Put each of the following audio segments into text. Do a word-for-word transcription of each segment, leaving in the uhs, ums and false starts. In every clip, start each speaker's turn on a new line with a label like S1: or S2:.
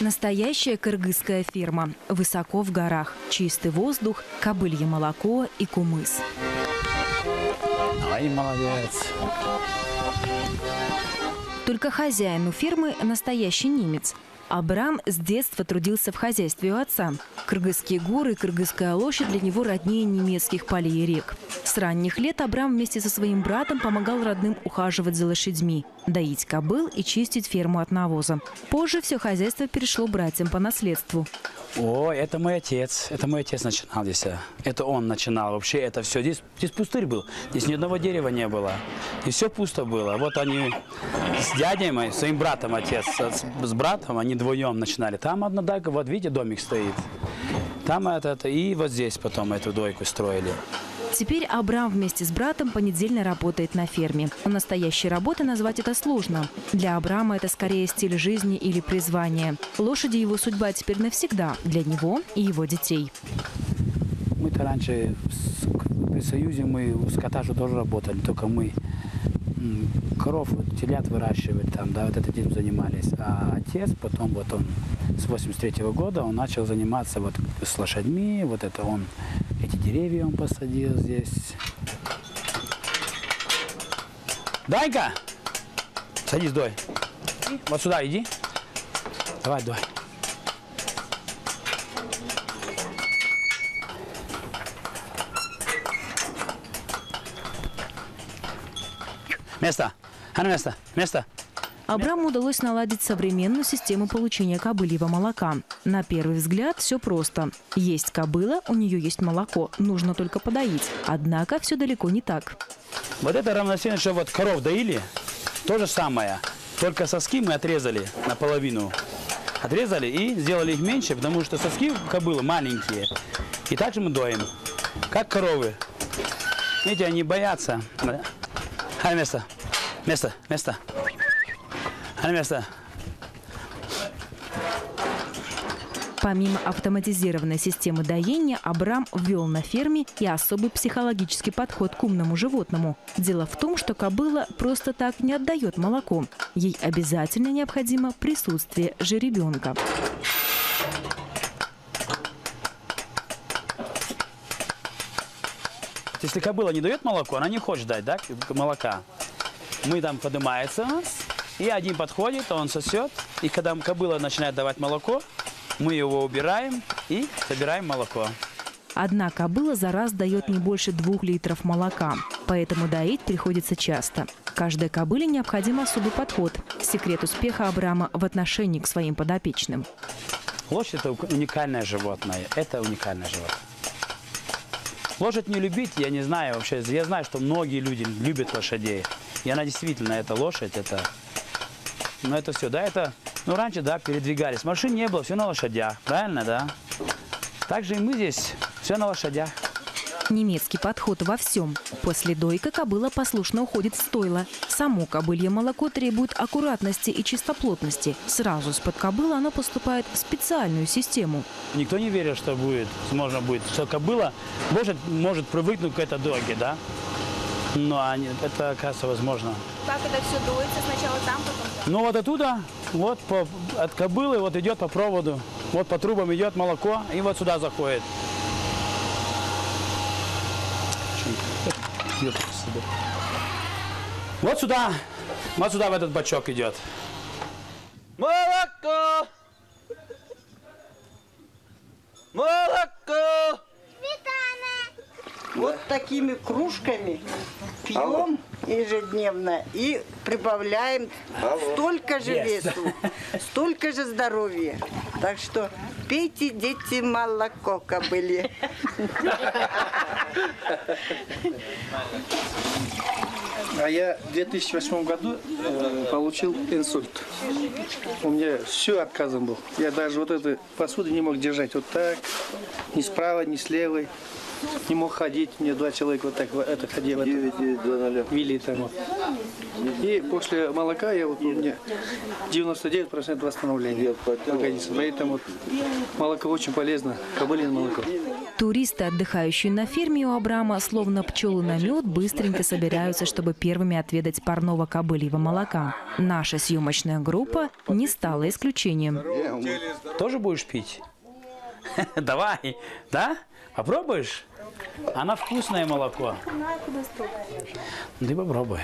S1: Настоящая кыргызская ферма. Высоко в горах. Чистый воздух, кобылье молоко и кумыс.
S2: Ай, молодец.
S1: Только хозяин у фермы настоящий немец. Абрам с детства трудился в хозяйстве у отца. Кыргызские горы и кыргызская лошадь для него роднее немецких полей и рек. С ранних лет Абрам вместе со своим братом помогал родным ухаживать за лошадьми, доить кобыл и чистить ферму от навоза. Позже все хозяйство перешло братьям по наследству.
S2: О, это мой отец. Это мой отец начинал здесь. Это он начинал. Вообще это все. Здесь, здесь пустырь был. Здесь ни одного дерева не было. И все пусто было. Вот они с дядей моим, своим братом отец, с, с братом, они вдвоем начинали. Там одна дойка, вот видите, домик стоит. Там это, это, и вот здесь потом эту дойку строили.
S1: Теперь Абрам вместе с братом понедельно работает на ферме. Настоящей работой назвать это сложно. Для Абрама это скорее стиль жизни или призвание. Лошади его судьба теперь навсегда для него и его детей.
S2: Мы-то раньше при Союзе мы у скота же тоже работали, только мы коров, телят выращивали, там, да, вот этим занимались. А отец потом, вот он с восемьдесят третьего года, он начал заниматься вот с лошадьми, вот это он, эти деревья он посадил здесь. Данька, садись, Дой. Вот сюда иди. Давай, Дой. Место. А на место. Место.
S1: Абраму удалось наладить современную систему получения кобыльего молока. На первый взгляд все просто. Есть кобыла, у нее есть молоко. Нужно только подоить. Однако все далеко не так.
S2: Вот это равносильно, что вот коров доили. То же самое. Только соски мы отрезали наполовину. Отрезали и сделали их меньше, потому что соски кобылы маленькие. И также мы доим. Как коровы. Видите, они боятся. А место. Место. Место. А место.
S1: Помимо автоматизированной системы доения, Абрам ввел на ферме и особый психологический подход к умному животному. Дело в том, что кобыла просто так не отдает молоко. Ей обязательно необходимо присутствие жеребенка.
S2: Если кобыла не дает молоко, она не хочет дать, да, молока. Мы там поднимается у нас, и один подходит, он сосет. И когда кобыла начинает давать молоко, мы его убираем и собираем молоко.
S1: Одна кобыла за раз дает не больше двух литров молока, поэтому доить приходится часто. Каждой кобыле необходим особый подход. Секрет успеха Абрама в отношении к своим подопечным.
S2: Лошадь – это уникальное животное. Это уникальное животное. Лошадь не любить, я не знаю вообще. Я знаю, что многие люди любят лошадей. И она действительно, это лошадь, это... Ну, это все, да, это... Ну, раньше, да, передвигались. Машин не было, все на лошадях, правильно, да? Также и мы здесь, все на лошадях.
S1: Немецкий подход во всем. После дойка кобыла послушно уходит в стойло. Само кобылье молоко требует аккуратности и чистоплотности. Сразу из-под кобылы оно поступает в специальную систему.
S2: Никто не верит, что будет, можно будет, что кобыла лошадь может привыкнуть к этой дойке, да? Но это, оказывается, возможно.
S3: Как это все дуется? Сначала там, потом там?
S2: Ну вот оттуда, вот по, от кобылы вот идет по проводу, вот по трубам идет молоко и вот сюда заходит. Вот сюда, вот сюда в этот бачок идет.
S4: Молоко! Молоко!
S5: Вот такими кружками пьем ежедневно и прибавляем столько же весу, столько же здоровья. Так что пейте, дети, молоко кобыле.
S6: А я в две тысячи восьмом году э, получил инсульт. У меня все отказом был. Я даже вот эту посуду не мог держать вот так, ни справа, ни с левой. Не мог ходить, мне два человека вот так это ходили, вели там вот. И после молока я вот у меня девяносто девять процентов восстановления организма. Поэтому вот молоко очень полезно, кобылиное молоко.
S1: Туристы, отдыхающие на ферме у Абрама, словно пчелы на мед, быстренько собираются, чтобы первыми отведать парного кобыльего молока. Наша съемочная группа не стала исключением.
S2: Тоже будешь пить? Давай, да? Попробуешь? Она вкусное молоко. Ты попробуй.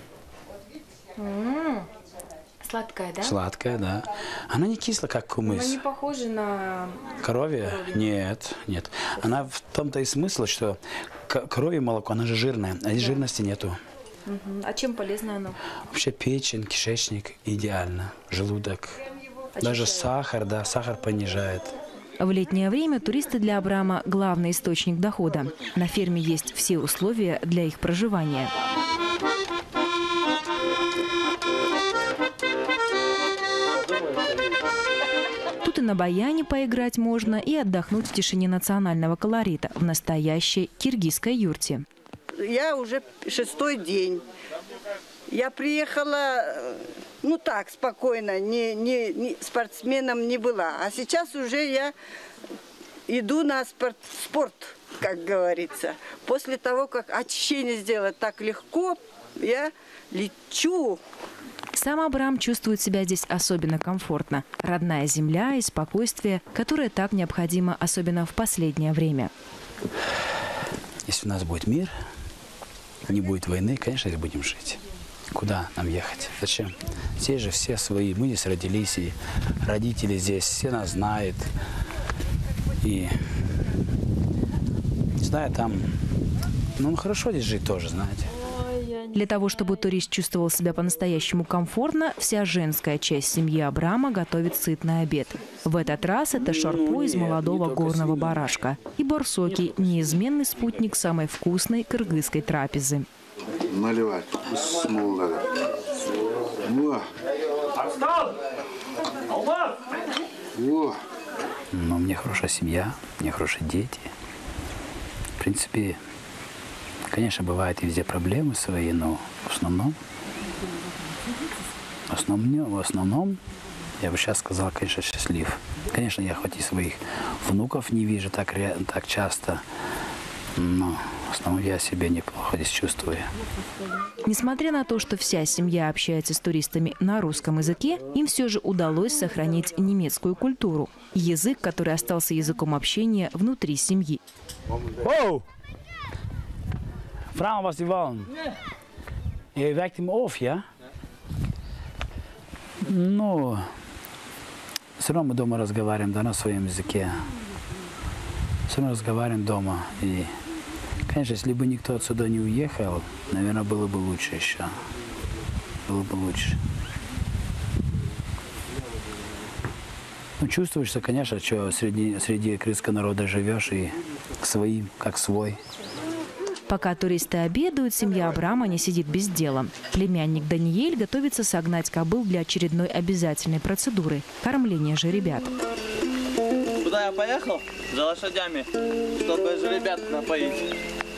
S1: Сладкая, да?
S2: Сладкая, да. Она не кислая, как кумыс.
S1: Не похожа на...
S2: Коровье? Нет, нет. Она в том-то и смысл, что коровье молоко, она же жирная, а здесь жирности нету.
S1: Угу. А чем полезно оно?
S2: Вообще печень, кишечник идеально, желудок. Даже сахар, да, сахар понижает.
S1: В летнее время туристы для Абрама – главный источник дохода. На ферме есть все условия для их проживания. Тут и на баяне поиграть можно, и отдохнуть в тишине национального колорита в настоящей киргизской юрте.
S5: Я уже шестой день. Я приехала, ну так, спокойно, не, не, не, спортсменом не была. А сейчас уже я иду на спорт, спорт, как говорится. После того, как очищение сделать так легко, я лечу.
S1: Сам Абрам чувствует себя здесь особенно комфортно. Родная земля и спокойствие, которое так необходимо, особенно в последнее время.
S2: Если у нас будет мир, не будет войны, конечно, здесь будем жить. Куда нам ехать? Зачем? Здесь же все свои. Мы здесь родились, и родители здесь, все нас знают. И, не знаю, там, ну, хорошо здесь жить тоже, знаете.
S1: Для того, чтобы турист чувствовал себя по-настоящему комфортно, вся женская часть семьи Абрама готовит сытный обед. В этот раз это шарпо из молодого горного барашка и барсоки – неизменный спутник самой вкусной кыргызской трапезы.
S4: Наливать. Во. Во.
S2: Но у меня хорошая семья, у меня хорошие дети. В принципе, конечно, бывают и везде проблемы свои, но в основном, в основном, в основном, я бы сейчас сказал, конечно, счастлив. Конечно, я хоть и своих внуков не вижу так, так часто, но в основном я себя неплохо здесь чувствую.
S1: Несмотря на то, что вся семья общается с туристами на русском языке, им все же удалось сохранить немецкую культуру. Язык, который остался языком общения внутри семьи.
S2: Оу! Vragen was die wollen. Je wekt hem op, ja? Ну, все равно мы дома разговариваем, да, на своем языке. Все равно разговариваем дома. И, конечно, если бы никто отсюда не уехал, наверное, было бы лучше еще. Было бы лучше. Ну, чувствуешь, что, конечно, что среди, среди кыргызского народа живешь и к своим, как свой.
S1: Пока туристы обедают, семья Абрама не сидит без дела. Племянник Даниэль готовится согнать кобыл для очередной обязательной процедуры – кормления жеребят.
S7: Куда я поехал? За лошадями, чтобы жеребят напоить.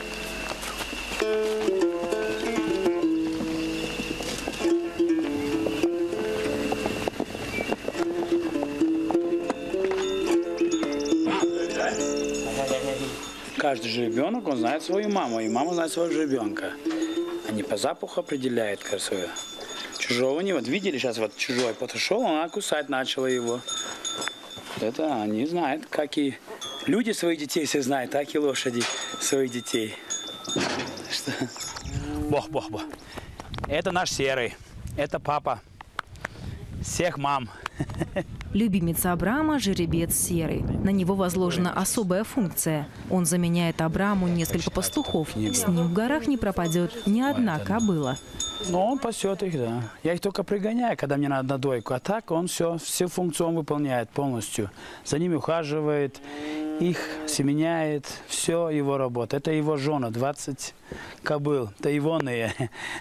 S2: Каждый же ребенок, он знает свою маму, и мама знает своего ребенка. Они по запаху определяют красоту. Чужого не... Вот видели, сейчас вот чужой подошел, она кусать начала его. Это они знают, как и люди своих детей все знают, так и лошади своих детей. Что? Бог, бог, бог. Это наш серый, это папа всех мам.
S1: Любимец Абрама – жеребец серый. На него возложена особая функция. Он заменяет Абраму несколько пастухов. С ним в горах не пропадет ни одна кобыла.
S2: Но он пасет их, да. Я их только пригоняю, когда мне надо на дойку. А так он все, всю функцию он выполняет полностью. За ними ухаживает, их семеняет. Все его работа. Это его жена, двадцать кобыл. Это егоные.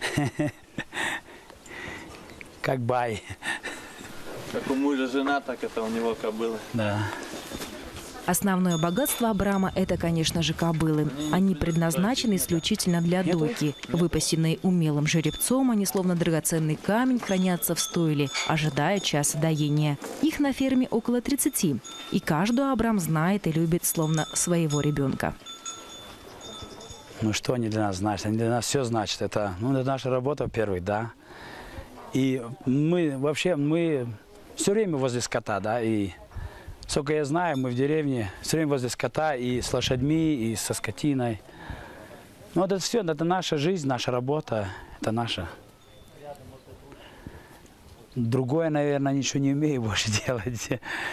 S2: Как бай.
S7: Как у мужа жена, так это у него кобылы.
S2: Да.
S1: Основное богатство Абрама – это, конечно же, кобылы. Они предназначены исключительно для дойки. Выпасенные умелым жеребцом, они словно драгоценный камень хранятся в стойле, ожидая часа доения. Их на ферме около тридцати. И каждую Абрам знает и любит словно своего ребенка.
S2: Ну что они для нас значат? Они для нас все значат. Это, ну, это наша работа, во-первых, да. И мы вообще, мы все время возле скота, да, и сколько я знаю, мы в деревне все время возле скота и с лошадьми, и со скотиной. Ну, вот это все, это наша жизнь, наша работа, это наша. Другое, наверное, ничего не умею больше делать.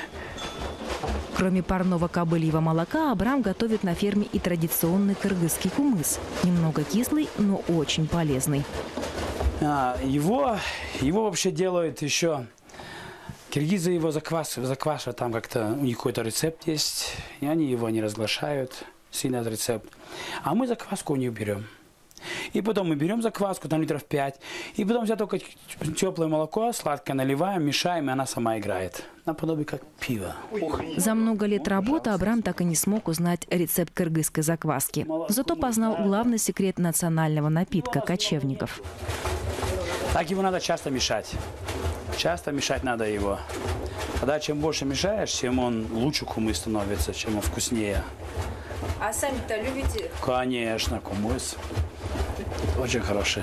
S1: Кроме парного кобыльего молока, Абрам готовит на ферме и традиционный кыргызский кумыс. Немного кислый, но очень полезный.
S2: А, его, его вообще делают еще... Киргизы его заквасывают, заквашивают, там как-то у них какой-то рецепт есть, и они его не разглашают, сильно этот рецепт. А мы закваску у них берем. И потом мы берем закваску, там литров пять, и потом взять только теплое молоко, сладкое наливаем, мешаем, и она сама играет. Наподобие как пиво.
S1: За много лет работы Абрам так и не смог узнать рецепт кыргызской закваски. Зато познал главный секрет национального напитка кочевников.
S2: Так его надо часто мешать. Часто мешать надо его. Тогда чем больше мешаешь, тем он лучше кумыс становится, чем он вкуснее.
S1: А сами-то любите?
S2: Конечно, кумыс. Очень хороший.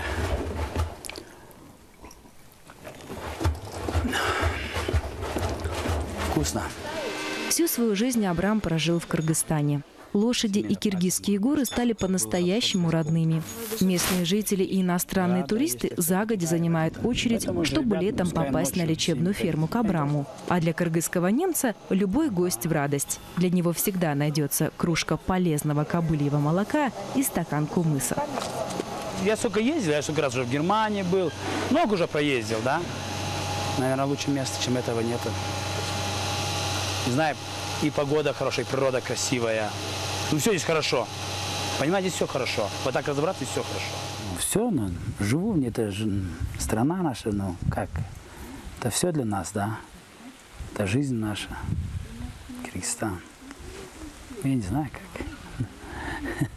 S2: Вкусно.
S1: Всю свою жизнь Абрам прожил в Кыргызстане. Лошади и киргизские горы стали по-настоящему родными. Местные жители и иностранные туристы загодя занимают очередь, чтобы летом попасть на лечебную ферму к Абраму. А для кыргызского немца любой гость в радость. Для него всегда найдется кружка полезного кобыльего молока и стакан кумыса.
S2: Я сколько ездил, я сколько раз уже в Германии был, много уже проездил, да? Наверное, лучше места, чем этого нету. Не знаю, и погода хорошая, и природа красивая. Ну, все здесь хорошо. Понимаете, здесь все хорошо. Вот так разобраться, и все хорошо. Ну, все, ну, живу, мне это же страна наша, ну, как? Это все для нас, да? Это жизнь наша. Кыргызстан. Я не знаю, как.